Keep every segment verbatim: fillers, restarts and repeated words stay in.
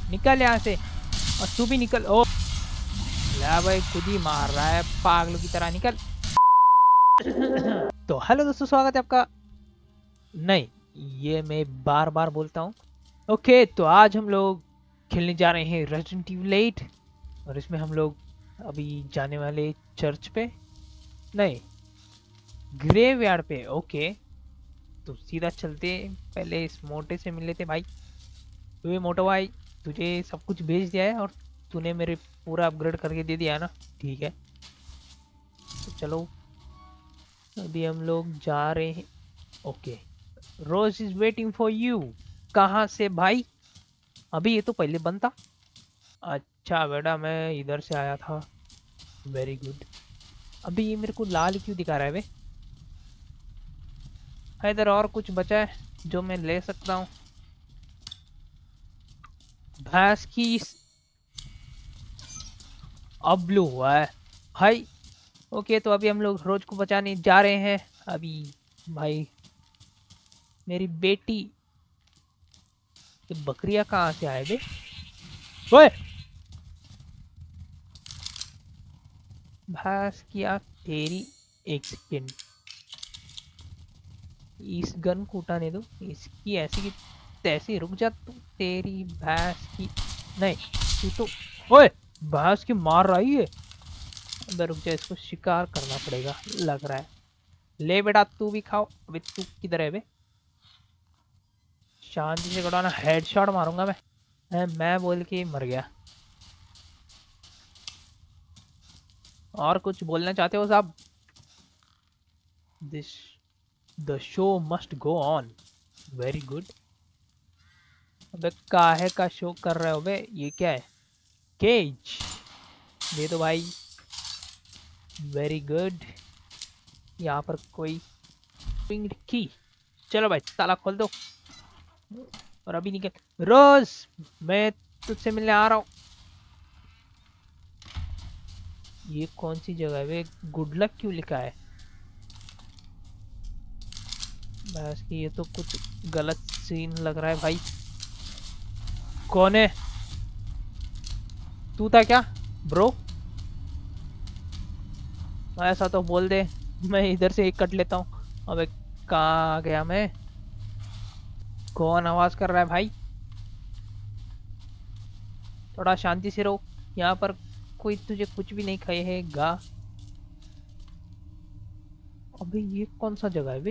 निकल यहाँ से। और तू भी निकल। ओ ला भाई, खुद ही मार रहा है पागलों की तरह, निकल। तो हेलो दोस्तों, स्वागत है आपका। नहीं, ये मैं बार बार बोलता हूँ। ओके, तो आज हम लोग खेलने जा रहे हैं रेजिडेंट इविल एट। और इसमें हम लोग अभी जाने वाले चर्च पे, नहीं ग्रेवयार्ड पे। ओके, तो सीधा चलते। पहले इस मोटे से मिल लेते भाई। तो ये मोटा भाई, तुझे सब कुछ भेज दिया है और तूने मेरे पूरा अपग्रेड करके दे दिया है ना। ठीक है, तो चलो अभी हम लोग जा रहे हैं। Okay, Rose is waiting for you. कहाँ से भाई? अभी ये तो पहले बंद था। अच्छा बेटा, मैं इधर से आया था। Very good. अभी ये मेरे को लाल क्यों दिखा रहा है बे? है इधर और कुछ बचा है जो मैं ले सकता हूँ? भैंस की अब ब्लू हुआ है भाई। ओके, तो अभी हम लोग रोज को बचाने जा रहे हैं। अभी भाई मेरी बेटी, ये बकरियां कहाँ से आए बे? ओए भैंस की आँख तेरी। एक सेकेंड, इस गन को उठाने दो। इसकी ऐसी की तैसी रुक जा तू। तेरी भैंस की नहीं, तू तो ओए भैंस की मार रही है। अबे रुक जा, इसको शिकार करना पड़ेगा लग रहा है। ले बेटा, तू भी खाओ। अबे तू किधर है बे? शांति से कटाना, हेडशॉट मारूंगा मैं। है, मैं बोल के मर गया। और कुछ बोलना चाहते हो साहब? This the show must go on. Very good. अबे काहे का शो कर रहे हो बे? ये क्या है? केज दे दो भाई। Very good. यहाँ पर कोई पिंग की। चलो भाई, ताला खोल दो और अभी निकल। रोज, मैं तुझसे मिलने आ रहा हूँ। ये कौन सी जगह है वे? गुड लक क्यों लिखा है? बस कि ये तो कुछ गलत सीन लग रहा है भाई। कौन है? तू था क्या ब्रो? ऐसा तो बोल दे, मैं इधर से एक कट लेता हूँ। अबे कहाँ आ गया मैं? कौन आवाज कर रहा है भाई? थोड़ा शांति से रहो। यहाँ पर कोई तुझे कुछ भी नहीं कहेगा। अबे ये कौन सा जगह है बे?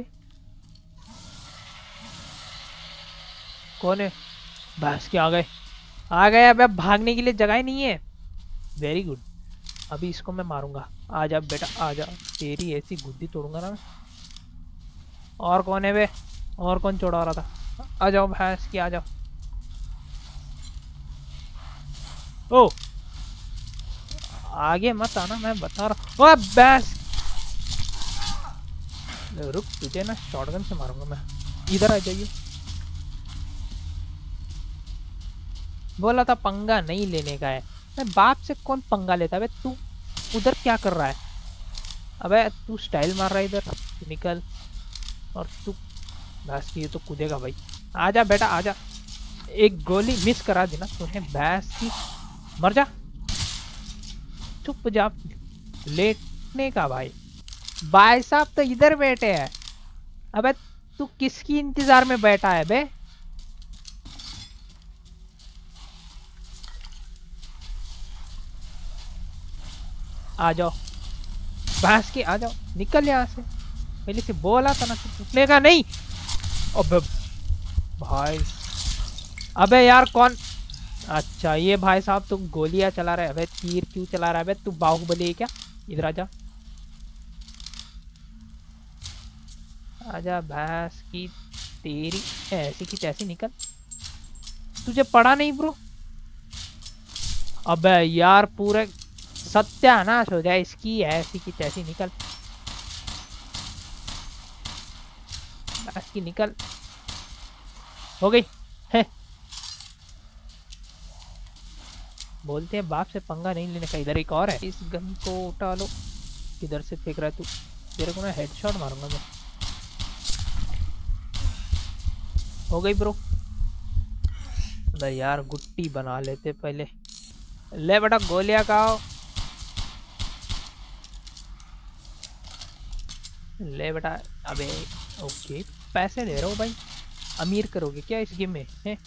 कौन है? बस के आ गए, आ गए। अब भागने के लिए जगह ही नहीं है। Very good. अभी इसको मैं मारूंगा। आ जा बेटा, आ जा। तेरी ऐसी गुद्दी तोड़ूंगा ना मैं। और कौन है बे? और कौन चौड़ा रहा था? आ जाओ भैंस की, आ जाओ। ओ आगे मत आना, मैं बता रहा हूँ। भैंस रुक, तुझे ना शॉटगन से मारूंगा मैं। इधर आ जाइए। बोला था पंगा नहीं लेने का है। मैं बाप से कौन पंगा लेता है? तू उधर क्या कर रहा है? अबे तू स्टाइल मार रहा है इधर, तू निकल। और तू भैंस की, ये तो कूदेगा भाई। आजा बेटा, आजा। एक गोली मिस करा देना तूने भैंस की। मर जा, चुप जा। लेटने का भाई। भाई साहब तो इधर बैठे हैं। अबे तू किसकी इंतजार में बैठा है बे? आ जाओ भैंस की, आ जाओ। निकल यहाँ से। पहले से बोला था ना तू टूटने का नहीं। अबे भाई, अबे यार कौन? अच्छा ये भाई साहब तुम गोलियां चला रहे? अबे तीर क्यों चला रहा है बे? तू बाहुबली है क्या? इधर आजा, आजा भैंस की तेरी ऐसी की तैसी। निकल, तुझे पड़ा नहीं ब्रो? अबे यार पूरे सत्यानाश हो जाए इसकी ऐसी की तैसी। निकल भैंस की, निकल। हो गई है। बोलते हैं बाप से पंगा नहीं लेने का। इधर एक और है, इस गन को उठा लो। किधर से फेंक रहा है तू? तेरे को ना हेडशॉट मारूंगा मैं। हो गई ब्रो। अबे यार गुट्टी बना लेते पहले। ले बेटा गोलियां खाओ। ले बेटा। अबे ओके पैसे दे रहा हूँ भाई। अमीर करोगे क्या इस गेम में है?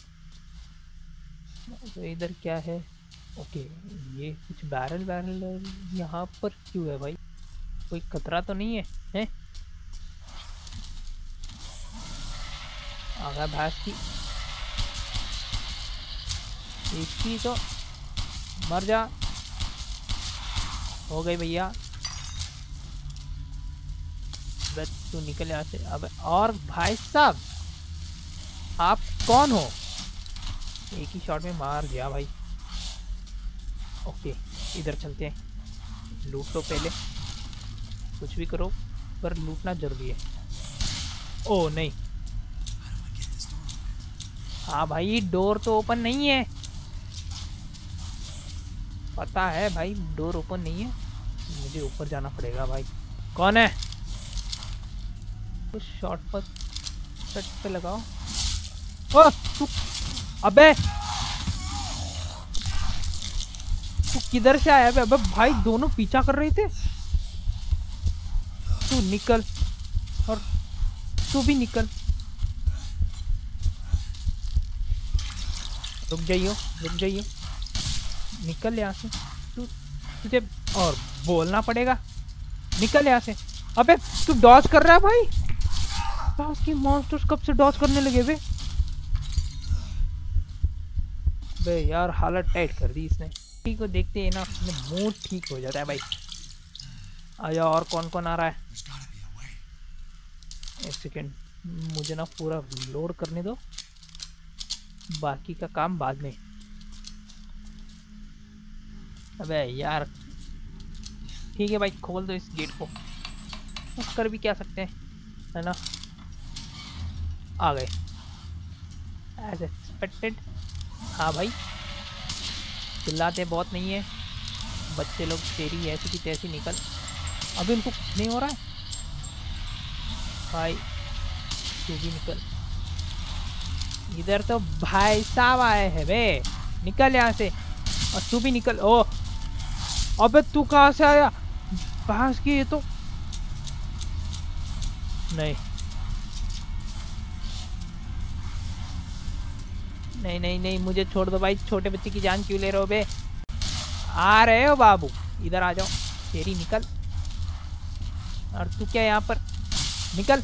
तो इधर क्या है? ओके ये कुछ बैरल बैरल यहाँ पर क्यों है भाई? कोई खतरा तो नहीं है? हैं? आ गया भैंस की। इसकी तो मर जा। हो गई भैया। बस तू निकल यहाँ से। अब और भाई साहब आप कौन हो? एक ही शॉट में मार दिया भाई। ओके इधर चलते हैं। लूट लो पहले। कुछ भी करो पर लूटना जरूरी है। ओ नहीं। हाँ भाई डोर तो ओपन नहीं है। पता है भाई डोर ओपन नहीं है। मुझे ऊपर जाना पड़ेगा भाई। कौन है? कुछ शॉट पर शट पे लगाओ। ओ तू अबे तू किधर से आया? अबे भाई दोनों पीछा कर रहे थे। तू निकल और तू भी निकल। रुक जाइयो रुक जाइयो। निकल यहाँ से। तू तुझे और बोलना पड़ेगा। निकल यहाँ से। अबे तू डॉज कर रहा है भाई। उसकी मॉन्स्टर्स कब से डॉज करने लगे बे? बे यार हालत टाइट कर दी इसने। ठीक को देखते हैं ना अपने मूड ठीक हो जाता है भाई। आजा और कौन कौन आ रहा है? एक सेकेंड मुझे ना पूरा लोड करने दो। बाकी का काम बाद में। अबे यार ठीक है भाई खोल दो इस गेट को। कर भी क्या सकते हैं है ना। आ गए एज एक्सपेक्टेड। हाँ भाई चिल्लाते बहुत नहीं है बच्चे लोग। तेरी ऐसी की तैसी निकल। अभी उनको नहीं हो रहा है भाई। तू भी निकल। इधर तो भाई साहब आए हैं बे। निकल यहाँ से। और तू भी निकल। ओ अबे तू कहाँ से आया? भैंस की ये तो नहीं नहीं नहीं नहीं मुझे छोड़ दो भाई। छोटे बच्चे की जान क्यों ले रहे हो बे? आ रहे हो बाबू? इधर आ जाओ। तेरी निकल। और तू क्या यहाँ पर? निकल।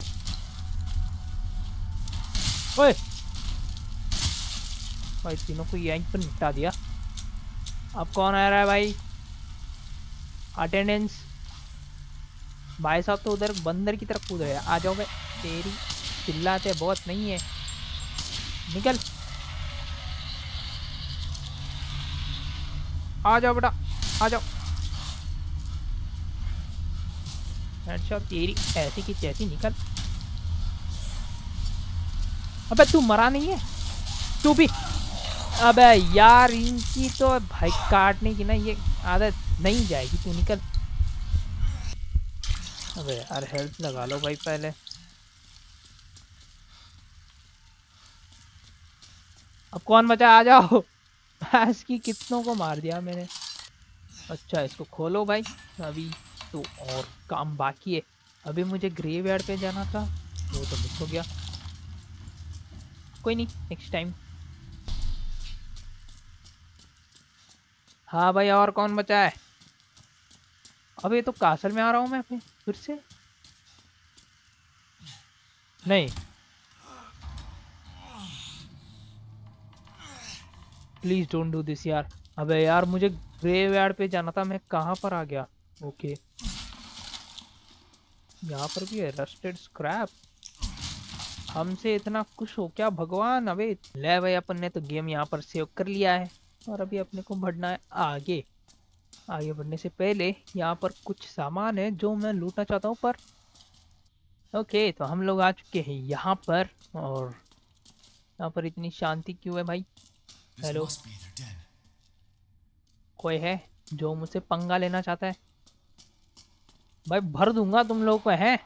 ओए भाई तीनों को यहीं पर निपटा दिया। अब कौन आ रहा है भाई? अटेंडेंस। भाई साहब तो उधर बंदर की तरफ कूद रहे। आ जाओ भाई। तेरी चिल्लाते बहुत नहीं है। निकल। आ जाओ बेटा आ जाओ। अच्छा तेरी ऐसी की तैसी निकल। अबे तू मरा नहीं है? तू भी। अबे यार इनकी तो भाई काटने की ना ये आदत नहीं जाएगी। तू निकल। अबे यार हेल्थ लगा लो भाई पहले। अब कौन बचा? आ जाओ। भैंस की कितनों को मार दिया मैंने। अच्छा इसको खोलो भाई। अभी तो और काम बाकी है। अभी मुझे ग्रेवयार्ड पे जाना था वो तो मिस हो गया। कोई नहीं नेक्स्ट टाइम। हाँ भाई और कौन बचा है? अबे तो कासल में आ रहा हूँ मैं अपने फिर से। नहीं प्लीज डोंट डू दिस यार। अबे यार मुझे ग्रेवयार्ड पे जाना था। मैं कहाँ पर आ गया? ओके यहाँ पर भी है रस्टेड स्क्रैप। हमसे इतना खुश हो क्या भगवान? अबे ले भाई अपन ने तो गेम यहाँ पर सेव कर लिया है। और अभी अपने को बढ़ना है आगे। आगे बढ़ने से पहले यहाँ पर कुछ सामान है जो मैं लूटना चाहता हूँ पर। ओके तो हम लोग आ चुके हैं यहाँ पर। और यहाँ पर इतनी शांति क्यों है भाई? हेलो कोई है जो मुझसे पंगा लेना चाहता है? भाई भर दूंगा तुम लोग को है।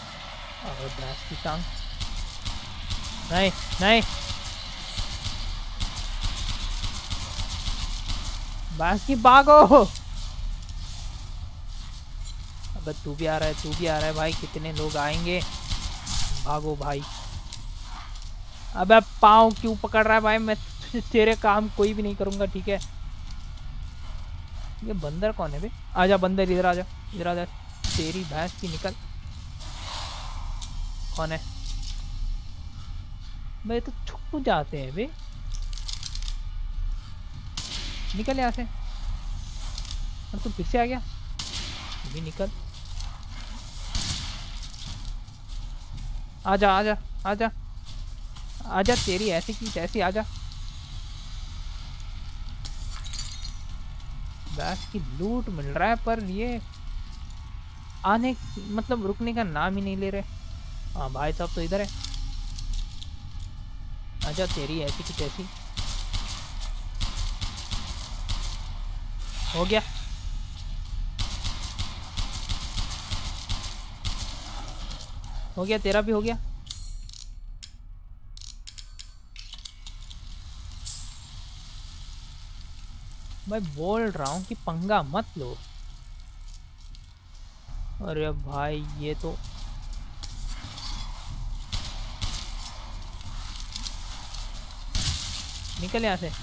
और भैंस की टांग। नहीं नहीं बस की भागो। अबे तू भी आ रहा है, तू भी आ रहा है भाई, कितने लोग आएंगे। भागो भाई। अबे पाँव क्यों पकड़ रहा है भाई, मैं तेरे काम कोई भी नहीं करूंगा, ठीक है। ये बंदर कौन है बे? आजा बंदर, इधर आजा, इधर आजा। तेरी भैंस की निकल। कौन है भाई? तो छुप जाते हैं बे। निकल यहाँ से। और तू फिर से आ गया। तू भी निकल। आजा आजा आजा आजा, तेरी ऐसी की तैसी आजा। गैस की लूट मिल रहा है पर ये आने मतलब रुकने का नाम ही नहीं ले रहे। हाँ भाई साहब तो इधर है। आजा, तेरी ऐसी की तैसी। हो गया। हो गया, तेरा भी हो गया। मैं बोल रहा हूँ कि पंगा मत लो। अरे भाई ये तो निकल यहाँ से।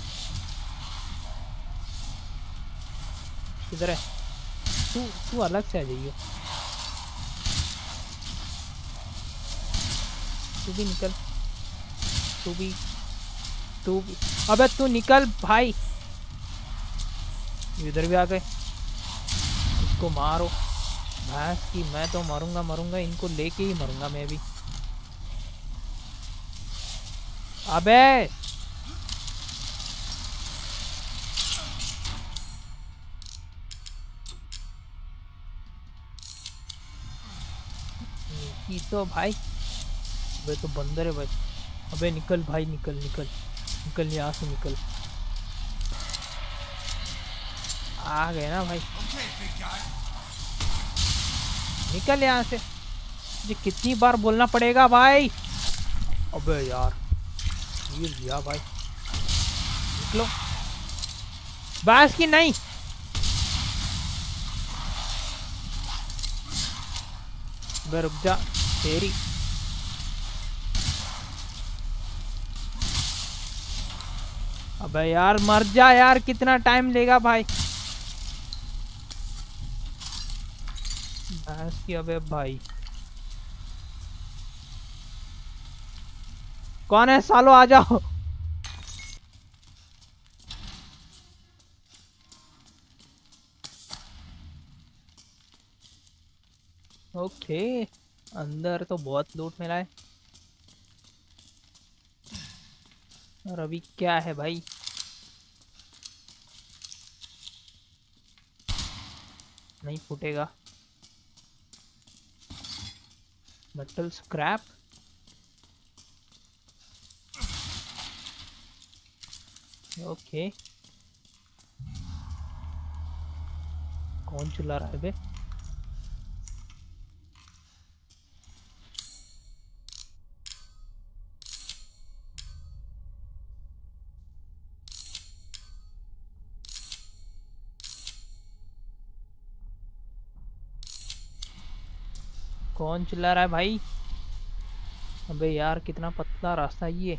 किधर है तू? तू अलग से आ जाइए। तू भी निकल। तू भी तू भी अबे तू निकल भाई। इधर भी आ गए। इसको मारो भैंस की। मैं तो मरूंगा मरूंगा, इनको लेके ही मरूंगा मैं भी। अबे ये तो भाई। अबे तो बंदर है भाई। अबे निकल भाई, निकल निकल निकल, यहाँ से निकल। आ गए ना भाई, निकल यहाँ से। ये कितनी बार बोलना पड़ेगा भाई। अबे यार ये दिया भाई। निकलो। बस की नहीं। अबे रुक जा तेरी। अबे यार मर जा यार, कितना टाइम लेगा भाई। भैंस की। अबे भाई कौन है सालो, आ जाओ। ओके, अंदर तो बहुत लूट मिला है। और अभी क्या है भाई? नहीं फूटेगा। Metal scrap. ओके, कौन चला रहा है बे? कौन चिल्ला रहा है भाई? अबे यार कितना पतला रास्ता ये।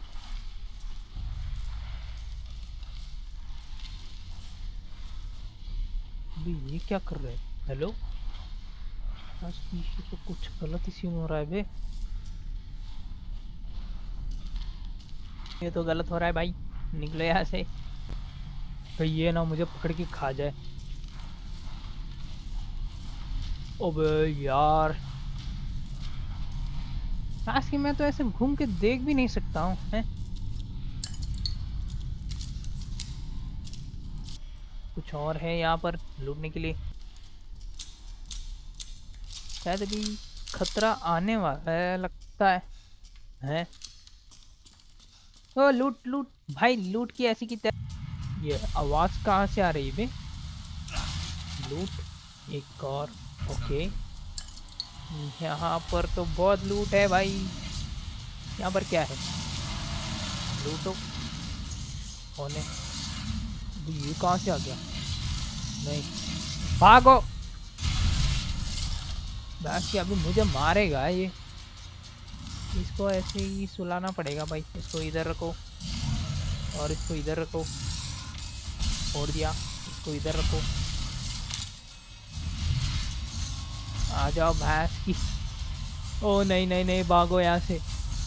अबे ये क्या कर रहे हैं? हेलो, आज पीछे तो कुछ गलत ही सीन हो रहा है बे। ये तो गलत हो रहा है भाई, निकलो यहाँ से। भाई ये ना मुझे पकड़ के खा जाए। अबे यार आज की मैं तो ऐसे घूम के देख भी नहीं सकता हूँ हैं। कुछ और है यहाँ पर लूटने के लिए? शायद अभी खतरा आने वाला है लगता है। हैं? ओ लूट लूट भाई, लूट की ऐसी की तरह। ये आवाज कहाँ से आ रही है बे? लूट एक और। ओके, यहाँ पर तो बहुत लूट है भाई। यहाँ पर क्या है? लूटो। कौन है? ये कहाँ से आ गया? नहीं, भागो। बाकी अभी मुझे मारेगा ये। इसको ऐसे ही सुलाना पड़ेगा भाई। इसको इधर रखो और इसको इधर रखो। छोड़ दिया। इसको इधर रखो। आ जाओ भैंस की। ओ नहीं नहीं नहीं, भागो यहाँ से।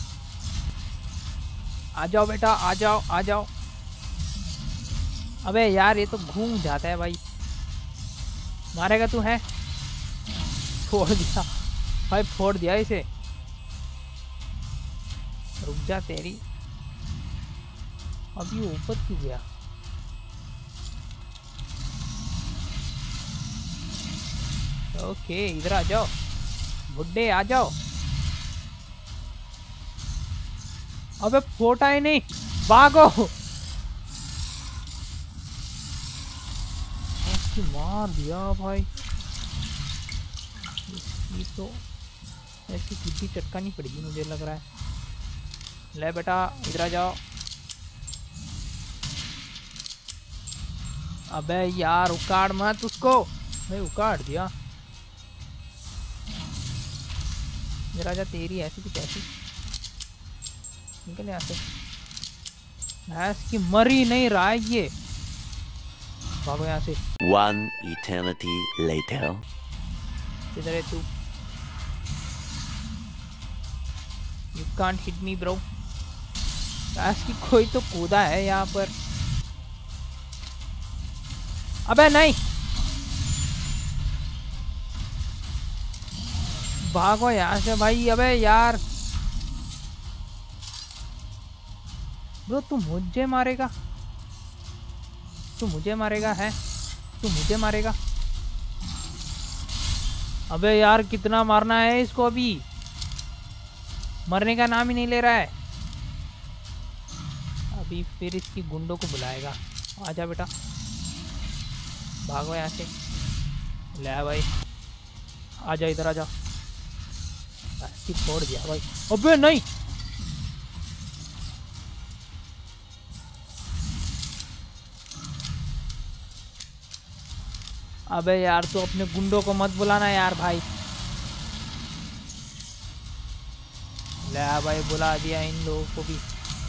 आ जाओ बेटा, आ जाओ आ जाओ। अबे यार ये तो घूम जाता है भाई। मारेगा तू है? फोड़ दिया भाई, फोड़ दिया इसे। रुक जा तेरी। अभी ऊपर क्यों गया? ओके इधर आ जाओ बुड्ढे, आ जाओ। अबे फोटा ही नहीं, भागो। उसकी मार दिया भाई। इसकी तो ऐसी बुद्धि चटकानी पड़ेगी मुझे लग रहा है। ले बेटा इधर आ जाओ। अबे यार उकाड़ मत उसको। मैं उकाड़ दिया। इधर आ जा, तेरी ऐसी की कैसी। निकल यहाँ से। भैंस की मरी नहीं रहा है ये। भागो यहाँ से। One eternity later. इधर है तू। You can't hit me bro। भैंस की कोई तो कूदा है यहाँ पर। अबे नहीं, भागो यहाँ से भाई। अबे यार ब्रो, तू मुझे मारेगा? तू मुझे मारेगा है? तू मुझे मारेगा? अबे यार कितना मारना है इसको? अभी मरने का नाम ही नहीं ले रहा है। अभी फिर इसकी गुंडों को बुलाएगा। आजा बेटा, भागो यहाँ से। ले भाई, आजा इधर आजा। ऐसी छोड़ दिया भाई। अबे नहीं, अबे यार तू अपने गुंडों को मत बुलाना यार भाई। ले भाई, बुला दिया इन लोगों को भी।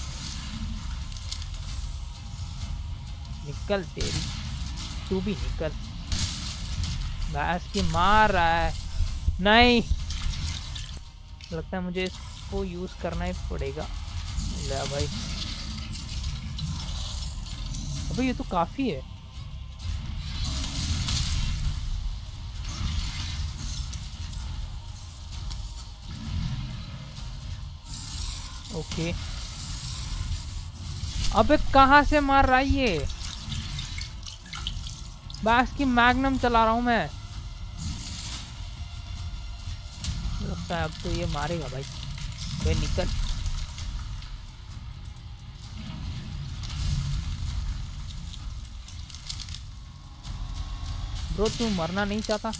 निकल तेरी, तू भी निकल। भैंस की मार रहा है। नहीं, लगता है मुझे इसको यूज करना ही पड़ेगा। ले भाई, अबे ये तो काफी है। ओके, अबे कहाँ से मार रहा है ये? बस की मैग्नम चला रहा हूं मैं। लगता है अब तो ये मारेगा भाई। बे निकल। ब्रो तू मरना नहीं चाहता?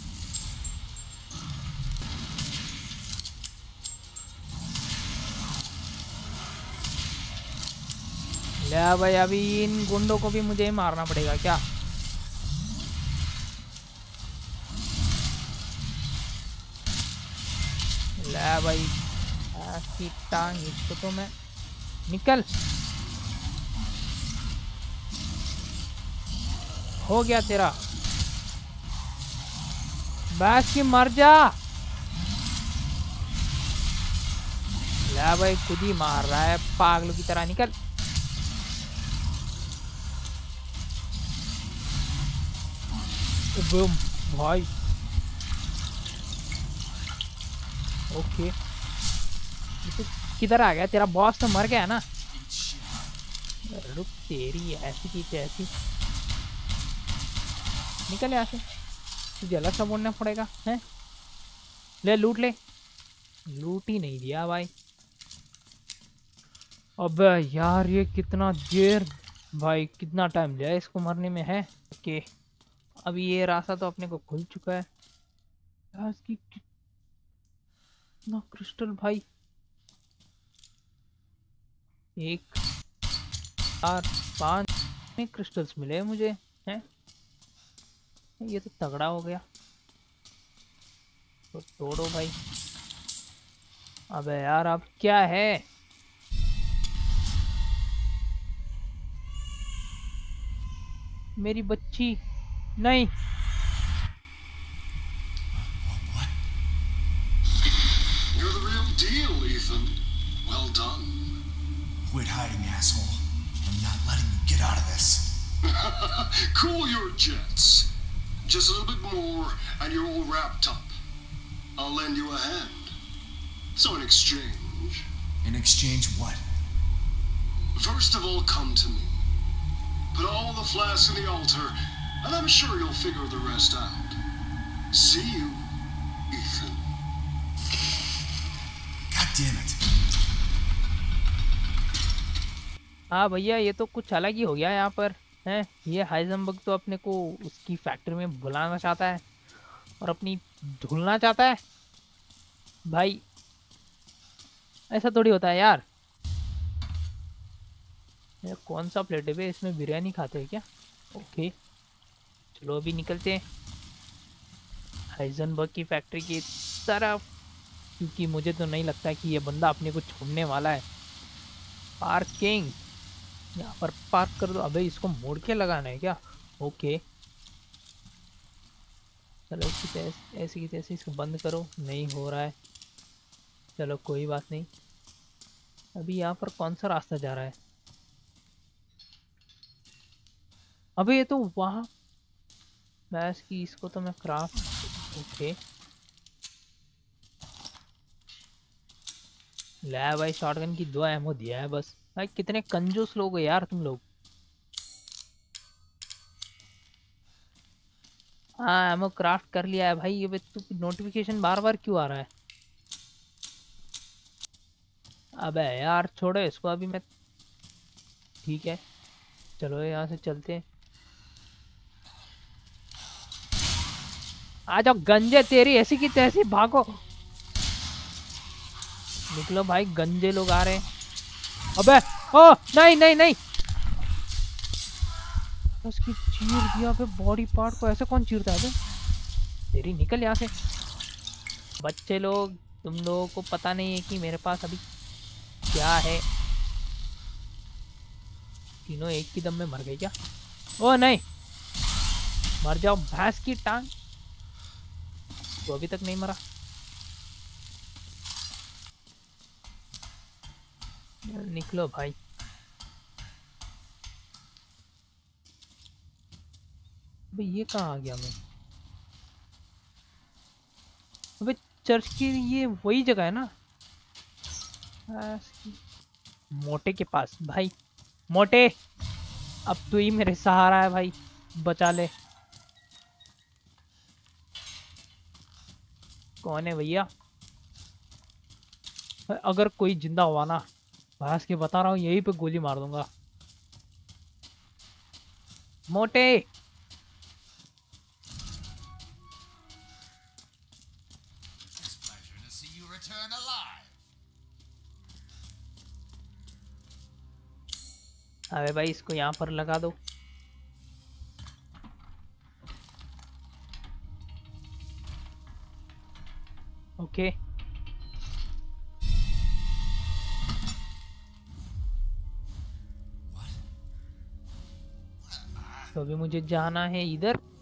ले भाई, अभी इन गुंडों को भी मुझे ही मारना पड़ेगा क्या? ले भाई, ऐसी टांग इसको तो मैं। निकल, हो गया तेरा। बस की मर जा। ले भाई, खुद ही मार रहा है पागलों की तरह। निकल। भाई ओके, तो किधर आ गया? तेरा बॉस तो मर गया ना। रुक, तेरी ऐसी की ऐसी। निकल यहाँ से, तुझे अलग सा बोलना पड़ेगा हैं? ले लूट ले। लूट ही नहीं दिया भाई। अबे यार ये कितना देर भाई, कितना टाइम लिया इसको मरने में है। ओके, अभी ये रास्ता तो अपने को खुल चुका है। यार इसकी कितना क्रिस्टल भाई। एक, चार, पांच क्रिस्टल्स मिले मुझे हैं। ये तो तगड़ा हो गया। तो तोड़ो भाई। अबे यार अब क्या है? मेरी बच्ची नहीं। You're the real deal, Ethan. Well done. Quit hiding, asshole. I'm not letting you get out of this. Cool your jets. Just a little bit more, and you're all wrapped up. I'll lend you a hand. So in exchange... In exchange, what? First of all, come to me. Put all the flasks in the altar, and I'm sure you'll figure the rest out. See you, Ethan. God damn it. हाँ भैया, ये तो कुछ अलग ही हो गया यहाँ पर है। ये हाइजेनबर्ग तो अपने को उसकी फैक्ट्री में बुलाना चाहता है और अपनी धुलना चाहता है। भाई ऐसा थोड़ी होता है यार। ये कौन सा प्लेट है बे? इसमें बिरयानी खाते हैं क्या? ओके चलो अभी निकलते हैं हाइजेनबर्ग की फैक्ट्री की तरफ, क्योंकि मुझे तो नहीं लगता कि ये बंदा अपने को छोड़ने वाला है। पार्किंग यहाँ पर पार्क कर दो। अबे इसको मोड़ के लगाना है क्या? ओके चलो इसकी तैसे ऐसी की तैसे इसको बंद करो। नहीं हो रहा है, चलो कोई बात नहीं। अभी यहाँ पर कौन सा रास्ता जा रहा है? अबे ये तो वहाँ मैस की, इसको तो मैं क्राफ्ट। ओके ले भाई, शॉटगन की दो एमो दिया है बस। भाई कितने कंजूस लोग हो यार तुम लोग। हाँ एमो क्राफ्ट कर लिया है भाई। ये तू नोटिफिकेशन बार बार क्यों आ रहा है? अबे यार छोड़ो इसको अभी मैं। ठीक है चलो यहाँ से चलते हैं। आ जाओ गंजे, तेरी ऐसी की तैसी भागो। निकलो भाई, गंजे लोग आ रहे हैं। अबे ओ नहीं नहीं नहीं, उसकी चीर दिया पे बॉडी पार्ट को। ऐसे कौन चीरता है? तेरी निकल यहाँ से। बच्चे लोग, तुम लोगों को पता नहीं है कि मेरे पास अभी क्या है। तीनों एक ही दम में मर गए क्या? ओ नहीं, मर जाओ भैंस की टांग। तो अभी तक नहीं मरा। निकलो भाई। अबे ये कहाँ आ गया मैं? अबे चर्च की ये वही जगह है ना? मोटे के पास। भाई मोटे, अब तू ही मेरे सहारा है भाई, बचा ले। कौन है भैया? अगर कोई जिंदा हुआ ना, भास के बता रहा हूँ, यहीं पे गोली मार दूंगा। मोटे अबे भाई इसको यहाँ पर लगा दो। ओके तो अभी मुझे जाना है इधर।